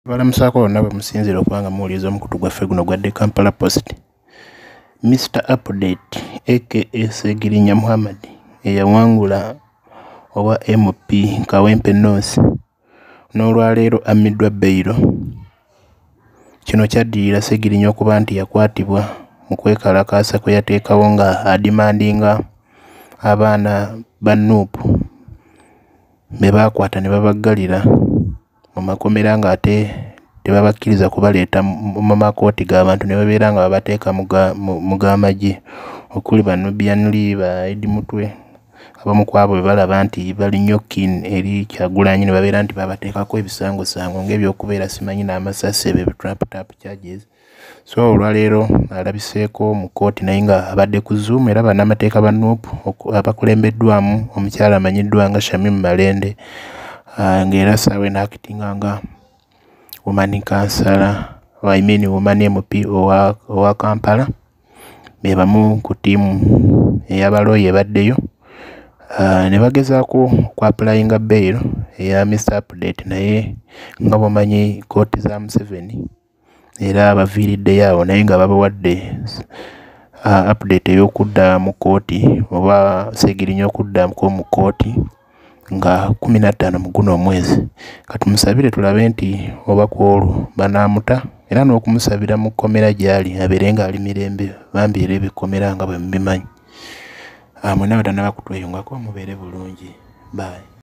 Balamusaako bonna bwe musinzira okubanga muwuliriza omukutu gwaffe guno gwa The Kampala Post. Mr Update aka Ssegirinya Muhammad eyawangula owa MP Kawempe North n'olwaleero ammiddwa beyiro. Kino kyaddirira Ssegirinya okuba nti yakwatibwa mu kwekalakaasa kwe yateekawo nga adimandinga abaana ba Nuupu be baakwata ne babaggalira mu makomera ng'ate tebabakkiriza kubaleeta mu makooti g'abantu ne babeera nga babateeka mu g'amagye okuli ba Nubian Lee, ba Eddie Mutwe. Abamu ku abo be balaba nti bali nnyo keen eri Kyagulanyi ne babeera nti babateekako ebisangosango ng'ebyokubeera simanyi n'amasasi ebyo trap charges. So olwaleero alabiseeko mu kooti naye nga abadde ku Zoom era bannamateeka ba Nuupu abakulembeddwamu omukyala amanyiddwa nga Shamim Malende ng'era saawa eno akitinga nga woman councillor, I mean woman MP owa Kampala, be bamu ku ttiimu ey'abalooya ebaddeyo ne bagezaako okwapulayinga beyiro eya Mr Update naye nga bumanyi kooti za Museveni era baviiriddeyo awo naye nga babawadde update ey'okudda mu kooti oba Ssegirinya okuddako mu kooti nga 15 mu guno omwezi. Katumusabire tulabe nti oba ku olwo banaamuta era n'okumusabira mu kkomera gy'ali abeere ng'ali mirembe bambi era ebikomera nga bwe mubimanyi. Mwenna batanaba kutweyungako mubeere bulungi. Bye.